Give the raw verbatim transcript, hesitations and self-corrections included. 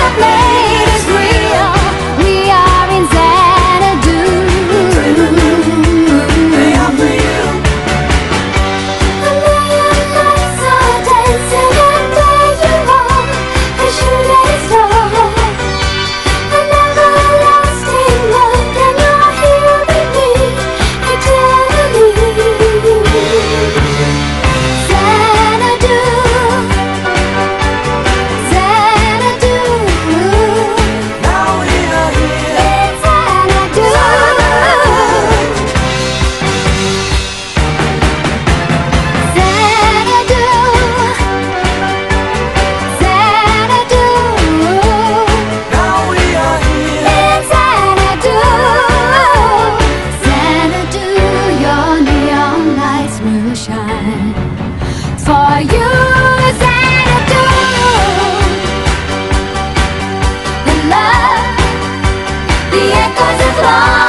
have made us real. We are in Xanadu. They are for you. A million lights are dancing, and there you are, a shooting star. An everlasting love, and you're here with me eternally. Xanadu, Xanadu. Now we are here in Xanadu. Xanadu, Xanadu. Now we are here in Xanadu. Xanadu, your neon lights will shine for you. Xanadu, the love, the echoes of love.